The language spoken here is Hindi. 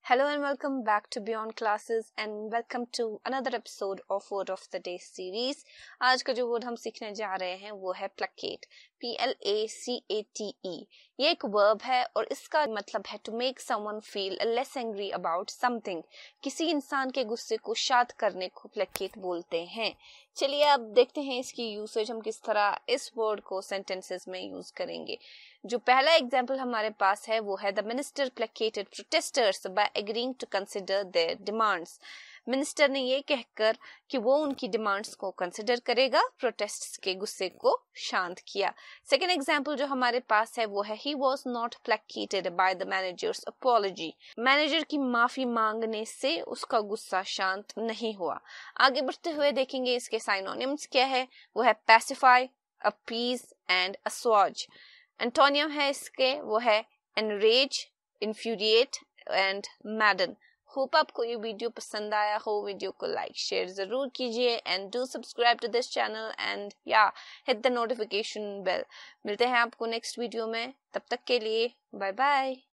Hello and welcome back to Beyond Classes and welcome to another episode of Word of the Day series. आज का जो वर्ड हम सीखने जा रहे हैं वो है placate. Placate. ये एक वर्ब है और इसका मतलब है to make someone feel less angry about something. किसी इंसान के गुस्से को शांत करने को placate बोलते हैं. चलिए अब देखते हैं इसकी यूसेज हम किस तरह इस वर्ड को सेंटेंसेस में यूज करेंगे. जो पहला एग्जाम्पल हमारे पास है वो है the minister placated protesters by agreeing to consider their demands. Minister ने ये कहकर कि वो उनकी डिमांड्स को कंसिडर करेगा, प्रोटेस्ट्स के गुस्से को शांत किया. सेकेंड एग्जाम्पल जो हमारे पास है वो है he was not placated by the manager's apology. Manager की माफी मांगने से उसका गुस्सा शांत नहीं हुआ. आगे बढ़ते हुए देखेंगे इसके साइनोनिम्स क्या है. वो है pacify, appease and assuage. Antonym है इसके वो है enrage, infuriate and madden. Hope आपको ये वीडियो पसंद आया हो. वीडियो को लाइक शेयर जरूर कीजिए and do subscribe to this channel and hit the notification bell. मिलते हैं आपको नेक्स्ट वीडियो में. तब तक के लिए बाय बाय.